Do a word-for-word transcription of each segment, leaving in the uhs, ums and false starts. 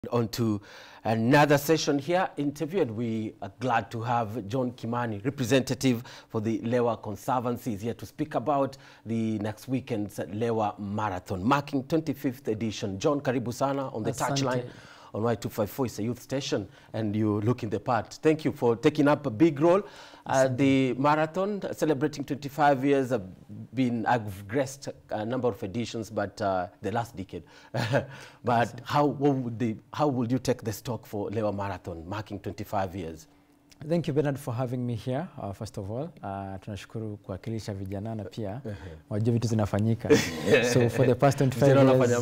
On to another session here interview, and we are glad to have John Kimani, representative for the Lewa Conservancy, is here to speak about the next weekend's Lewa Marathon, marking twenty-fifth edition. John, karibu sana on the touchline on Y two fifty-four. It's a youth station, and you look in the part. Thank you for taking up a big role. Uh, the marathon, celebrating twenty-five years, have been, I've graced a number of editions, but uh, the last decade. But how, what would the, how would you take the stock for Lewa Marathon, marking twenty-five years? Thank you, Bernard, for having me here. Uh, first of all, uh, tunashukuru kuwakilisha vijana na pia wajua vitu zinafanyika. So for the past twenty-five years,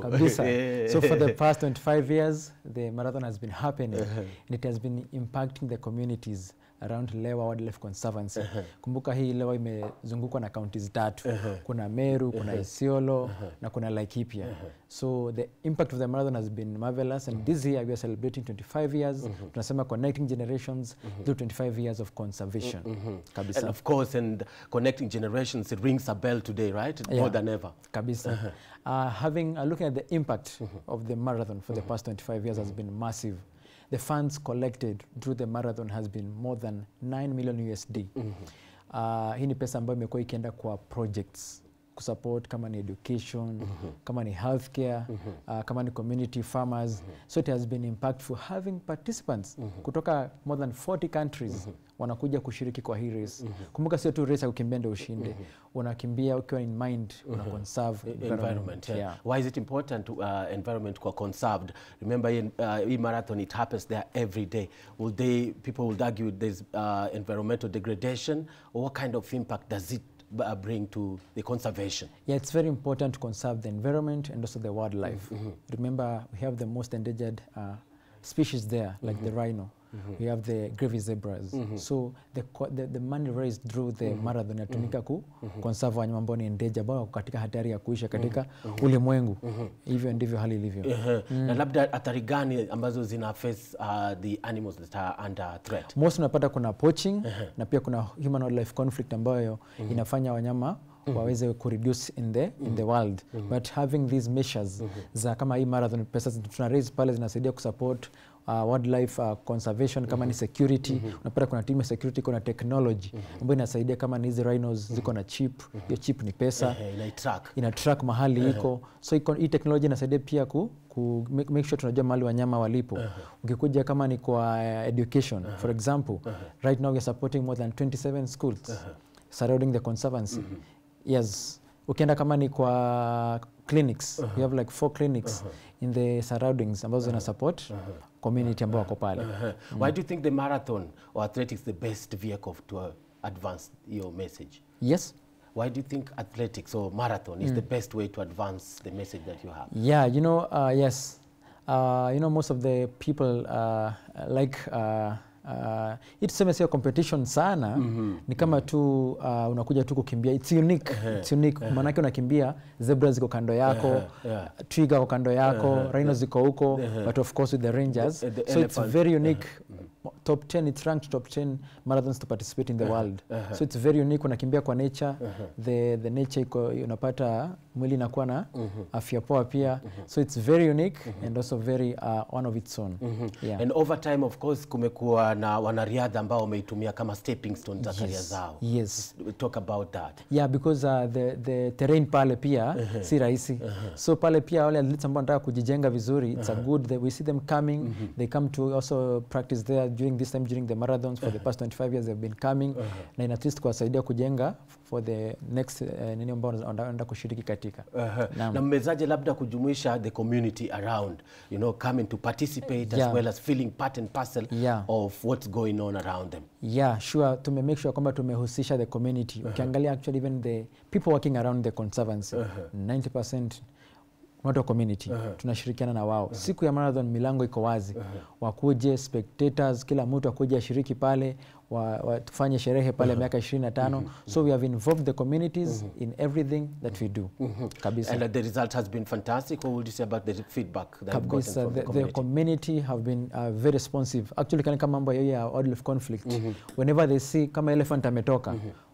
kabisa. So for the past twenty-five years, the marathon has been happening, and it has been impacting the communities around Lewa Wildlife Conservancy. Uh-huh. Kumbuka hii Lewa imezungukwa na counties tatu. Uh-huh. Kuna Meru, kuna uh-huh. Isiolo, uh-huh. na kuna Laikipia. Uh-huh. So the impact of the marathon has been marvelous, and uh-huh. this year we are celebrating twenty-five years. Uh-huh. Tunasema connecting generations uh-huh. through twenty-five years of conservation. Uh-huh. Kabisa. And of course, and connecting generations, it rings a bell today, right? Yeah. More than ever. Kabisa. Uh-huh. uh, having uh, looking at the impact uh-huh. of the marathon for uh-huh. the past twenty-five years uh-huh. has been massive. The funds collected through the marathon has been more than nine million U S D. Mm-hmm. uh, hii ni pesa ambayo imekuwa ikienda kwa projects kusupport kama ni education, mm-hmm. kama ni healthcare, mm-hmm. uh, kama ni community farmers. Mm-hmm. So it has been impactful having participants mm-hmm. kutoka more than forty countries mm-hmm. wanakuja kushiriki kwa hii race. Mm-hmm. Kumbuka sio tu race ya kukimbia ndio ushinde. Mm-hmm. Unakimbia ukiwa in mind, mm-hmm. una conserve environment. environment yeah. Yeah. Why is it important to uh, environment kwa conserved? Remember in uh, e-marathon, it happens there every day. Will they, people would argue there's uh, environmental degradation, or what kind of impact does it Uh, bring to the conservation? Yeah, it's very important to conserve the environment and also the wildlife. Mm-hmm. Remember, we have the most endangered uh, species there, like mm-hmm. the rhino. Mm-hmm. We have the Grevy's zebras. Mm-hmm. So the, the the money raised through the mm-hmm. marathon yatumika ku mm-hmm. conserve wanyama ambao ni endangered, ambao katika hatari ya kuisha katika mm-hmm. ulimwengu. Mm-hmm. Hivyo ndivyo hali ilivyo. Uh-huh. mm. Na labda athari gani ambazo zina face uh, the animals that are under threat? Most unapata kuna poaching uh-huh. na pia kuna human wildlife conflict ambayo mm-hmm. inafanya wanyama Mm-hmm. waweze kureduce in the mm-hmm. in the world. Mm-hmm. But having these measures mm-hmm. za kama hii marathon, pesa tuna raise pale zinasaidia kusupport uh, wildlife uh, conservation kama mm-hmm. ni security. Mm-hmm. Unapata kuna team ya security, kuna technology mm-hmm. ambayo inasaidia kama ni hizi rhinos mm-hmm. ziko na chip. Mm-hmm. Hiyo chip ni pesa. Uh-huh. ina track ina track mahali uh-huh. iko. So iko hii technology inasaidia pia ku, ku make, make sure tunajua mahali wanyama walipo. Uh-huh. Ukikuja kama ni kwa uh, education uh-huh. for example, uh-huh. right now we are supporting more than twenty-seven schools uh-huh. surrounding the conservancy. Mm-hmm. Yes, ukienda kama ni kwa clinics, uh-huh. we have like four clinics uh-huh. in the surroundings ambazo zina uh-huh. support uh-huh. community ambao wako pale. Uh-huh. mm. Why do you think the marathon or athletics the best vehicle to uh, advance your message? Yes. Why do you think athletics or marathon is mm. the best way to advance the message that you have? Yeah, you know, uh, yes. Uh, you know, most of the people uh, like uh, Uh, it's sio competition sana. Mm-hmm. Ni kama tu uh, unakuja tu kukimbia. It's unique. Uh-huh. It's unique. Uh-huh. Manake unakimbia, zebras ziko kando yako, uh-huh. yeah. twiga kwa kando yako, uh-huh. rhinos ziko huko, uh-huh. but of course with the rangers. The, the so elephant. It's very unique. Uh-huh. Top ten, it's ranked top ten marathons to participate in the uh-huh. world. Uh-huh. So it's very unique. Unakimbia kwa nature. Uh-huh. The the nature iko unapata mwili inakuwa na uh-huh. afya poa pia. Uh-huh. So it's very unique uh-huh. and also very uh, one of its own. Uh-huh. Yeah. And over time, of course, kumekuwa na wanariadha ambao wameitumia kama stepping stone za career zao. Yes. Talk about that. Yeah, because uh, the the terrain pale pia uh-huh. si rahisi. Uh-huh. So pale pia wale athletes ambao wanataka kujijenga vizuri, it's uh-huh. a good that we see them coming. Mm-hmm. They come to also practice there during this time during the marathons for uh-huh. the past twenty-five years they've been coming. Uh-huh. Na in at least kuwasaidia kujenga for the next uh, nini ambao wanaenda kushiriki katika. Uh-huh. Na mmezaje labda kujumuisha the community around, you know, coming to participate yeah. as well as feeling part and parcel yeah. of what's going on around them? Yeah, sure. To make sure kwamba tumehusisha the community. Uh-huh. Ukiangalia actually even the people working around the conservancy, uh-huh. ninety percent watu wa community. Uh-huh. Tunashirikiana na wao. Uh-huh. Siku ya marathon milango iko wazi. Uh-huh. Wakuje spectators, kila mtu akuje ashiriki pale, wa, wa tufanye sherehe pale uh-huh. miaka ishirini na tano. Uh-huh. So we have involved the communities uh-huh. in everything that we do. Uh-huh. Kabisa. And uh, the result has been fantastic. What would you say about the feedback that you've gotten from the, the community? The community have been uh, very responsive. Actually, kama mambo ya wildlife conflict, uh-huh. whenever they see kama elephant ametoka, uh-huh.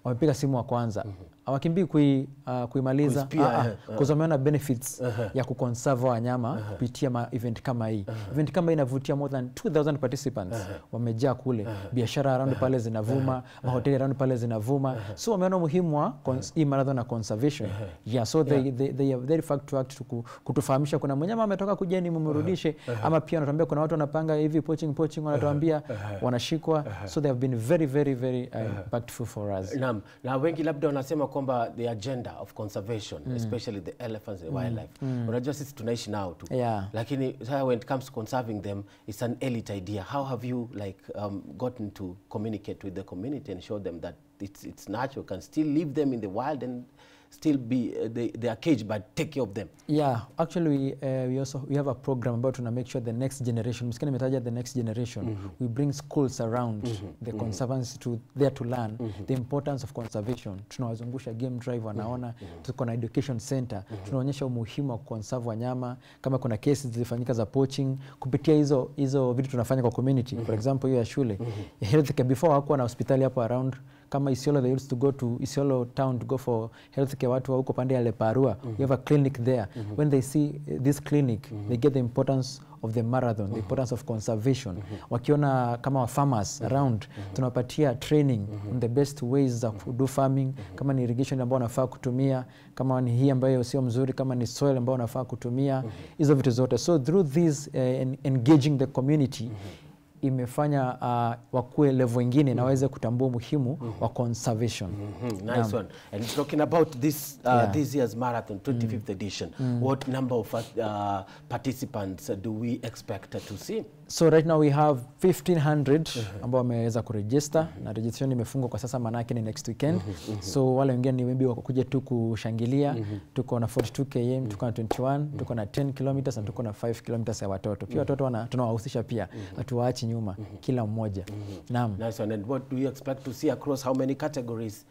wamepiga simu wa kwanza. Hawakimbii kui, uh, kuimaliza kwa wameona benefits uh -huh. ya kuconserve wanyama kupitia uh -huh. event kama hii. Uh -huh. Event kama hii inavutia more than two thousand participants. Uh -huh. Wamejaa kule. Uh -huh. Biashara around uh -huh. pale zinavuma, uh -huh. mahoteli around pale zinavuma. Uh -huh. So wameona muhimu wa uh -huh. hii marathon na conservation. Uh -huh. Yeah, so they, yeah. they they are very fact to act to kutufahamisha kuna mnyama ametoka kujeni mumrudishe uh -huh. ama pia wanatuambia kuna watu wanapanga hivi poaching poaching wanatuambia uh -huh. wanashikwa. Uh -huh. So they have been very very very uh, impactful for us. Naam. Na wengi labda wanasema kwamba the agenda of conservation mm. especially the elephants and mm. wildlife mm. unajua sisi tunaishi nao tu yeah. lakini when it comes to conserving them it's an elite idea. How have you like um, gotten to communicate with the community and show them that it's it's natural, can still leave them in the wild and still be uh, they, they are caged, but take care of them? Yeah, actually we, uh, we also we have a program about to make sure the next generation, msikini metaja the next generation, mm -hmm. we bring schools around mm -hmm. the mm -hmm. conservancy to there to learn mm -hmm. the importance of conservation. Tunawazungusha game drive wanaona, mm -hmm. tuko na education center, mm -hmm. tunaonyesha umuhimu wa conserve wanyama, kama kuna cases zilifanyika za poaching, kupitia hizo hizo vitu tunafanya kwa community. Mm -hmm. For example hiyo ya shule, mm -hmm. health care before hakuwa na hospitali hapo around, kama Isiolo they used to go to Isiolo town to go for health care, watu wa huko pande ya Leparua. Mm -hmm. We have a clinic there. Mm -hmm. When they see this clinic, mm -hmm. they get the importance of the marathon, mm -hmm. the importance of conservation. Mm -hmm. Wakiona kama wa farmers mm -hmm. around, mm -hmm. tunapatia training mm -hmm. on the best ways of do farming, mm -hmm. kama ni irrigation ambayo wanafaa kutumia, kama ni hii ambayo sio mzuri, kama ni soil ambayo wanafaa kutumia, hizo mm -hmm. vitu zote. So through this uh, en engaging the community, mm -hmm. imefanya uh, wakue level ingine mm -hmm. na waweze kutambua muhimu mm -hmm. wa conservation. Mm -hmm. Nice um, one. And talking about this uh, yeah. this year's marathon, twenty-fifth mm -hmm. edition, mm -hmm. what number of uh, participants uh, do we expect to see? So right now we have fifteen hundred ambao wameweza kuregister, mm -hmm. na registration imefungwa kwa sasa, maana yake ni next weekend. Mm -hmm. So wale wengine ni maybe wakuja tu kushangilia. Mm -hmm. Tuko na forty-two kilometers, mm -hmm. tuko na twenty-one, mm -hmm. tuko na ten kilometers na tuko na five kilometers ya watoto. Pia watoto wana tunawahusisha pia. Hatuwaachi mm -hmm. nyuma, mm -hmm. kila mmoja. Mm -hmm. Naam. Nice one. And what do you expect to see across how many categories?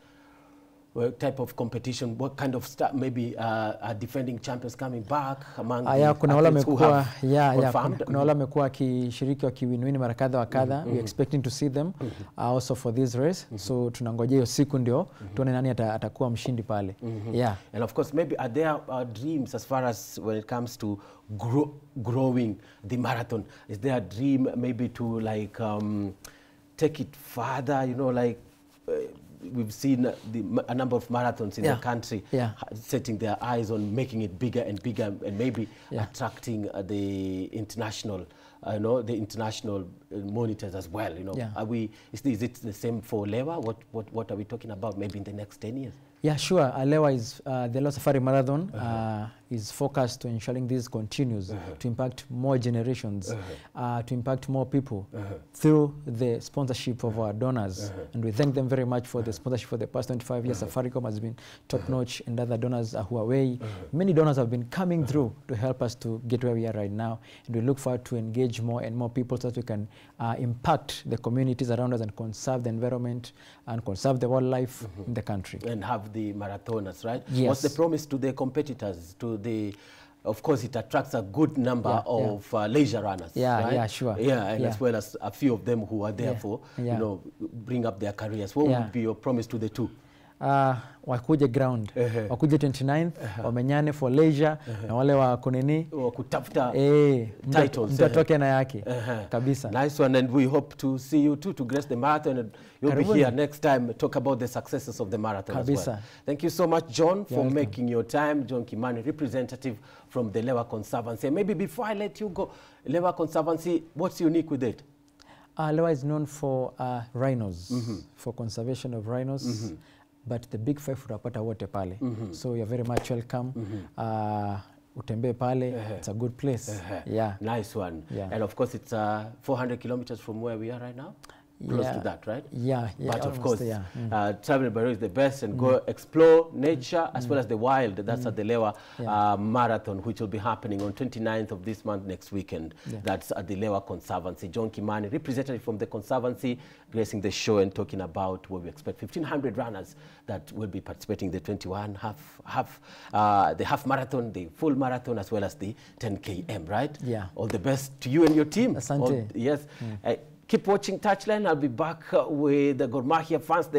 What type of competition, what kind of stuff, maybe uh, are defending champions coming back among uh, yeah, kuna wala mekuwa yeah, yeah, kuna, kuna wala mekuwa kishiriki wa kiwinwini mara kadha wa kadha. Mm -hmm. We are expecting to see them mm -hmm. uh, also for this race. Mm -hmm. So tunangojea hiyo siku ndio mm -hmm. tuone nani atakuwa mshindi pale. Mm -hmm. Yeah. And of course maybe are there uh, dreams as far as when it comes to grow, growing the marathon? Is there a dream maybe to like um, take it further, you know, like uh, we've seen the, a number of marathons in yeah. the country yeah. setting their eyes on making it bigger and bigger and maybe yeah. attracting uh, the international, uh, you know, the international uh, monitors as well. You know, yeah. are we? Is, is it the same for Lewa? What what what are we talking about? Maybe in the next ten years? Yeah, sure. Uh, Lewa is uh, the Lewa Safari Marathon. Uh -huh. uh, is focused to ensuring this continues uh -huh. to impact more generations, uh -huh. uh, to impact more people uh -huh. through the sponsorship of our donors. Uh -huh. And we thank them very much for uh -huh. the sponsorship for the past twenty-five years. Uh -huh. Safaricom has been top-notch, uh -huh. and other donors, uh, Huawei. Uh -huh. Many donors have been coming uh -huh. through to help us to get where we are right now. And we look forward to engage more and more people so that we can uh, impact the communities around us and conserve the environment and conserve the wildlife uh -huh. in the country. And have the marathoners, right? Yes. What's the promise to the competitors, to the, of course it attracts a good number yeah, of yeah. Uh, leisure runners, yeah, right? Yeah, sure. Yeah, and yeah. as well as a few of them who are there yeah. for, yeah. you know, bring up their careers. What yeah. would be your promise to the two? Uh, wakuje ground, uh -huh. wakuje twenty-ninth, uh -huh. wamenyane for leisure, uh -huh. na wale wa kunini wakutafuta eh, titles, mtatoke na yake uh -huh. kabisa. Nice one, and we hope to see you too to grace the marathon, and you'll Karibuni. be here next time talk about the successes of the marathon kabisa. as well. Thank you so much, John, for You're making your time. John Kimani, representative from the Lewa Conservancy. And maybe before I let you go, Lewa Conservancy, what's unique with it? Uh, Lewa is known for uh, rhinos, mm -hmm. for conservation of rhinos. Mm -hmm. But the big five utapata wote pale. Mm -hmm. So you're very much welcome. Mm -hmm. uh, utembee pale. Uh -huh. It's a good place. Uh -huh. Yeah. Nice one. Yeah. And of course it's uh, four hundred kilometers from where we are right now. Close yeah. to that, right? Yeah, yeah. But of course, yeah. mm. uh, traveling by road is the best, and mm. go explore nature as mm. well as the wild. That's mm. at the Lewa yeah. uh, Marathon, which will be happening on twenty-ninth of this month, next weekend. Yeah. That's at the Lewa Conservancy. John Kimani, representative from the Conservancy, gracing the show and talking about what we expect. fifteen hundred runners that will be participating in the twenty-one, half, half, uh, the half marathon, the full marathon, as well as the ten K M, right? Yeah. All the best to you and your team. Asante. All, yes. Mm. Uh, keep watching Touchline. I'll be back uh, with the Gor Mahia fans. The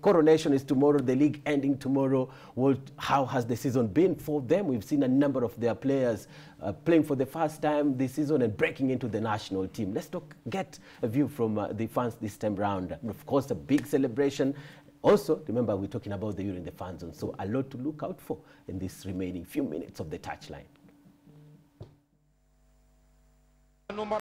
coronation is tomorrow, the league ending tomorrow. What, how has the season been for them? We've seen a number of their players uh, playing for the first time this season and breaking into the national team. Let's talk, get a view from uh, the fans this time round. And of course, a big celebration. Also, remember, we're talking about the Euro in the fan zone, so a lot to look out for in this remaining few minutes of the touchline.